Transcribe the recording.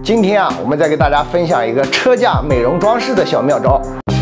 今天啊，我们再给大家分享一个车架美容装饰的小妙招。